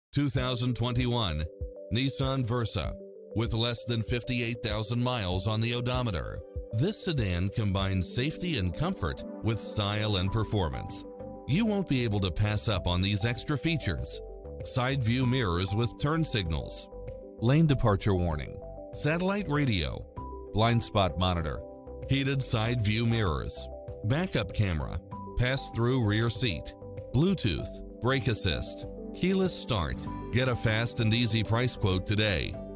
2021 Nissan Versa with less than 58,000 miles on the odometer. This sedan combines safety and comfort with style and performance. You won't be able to pass up on these extra features. Side view mirrors with turn signals, lane departure warning, satellite radio, blind spot monitor, heated side view mirrors, backup camera, pass-through rear seat, Bluetooth, brake assist, keyless start. Get a fast and easy price quote today.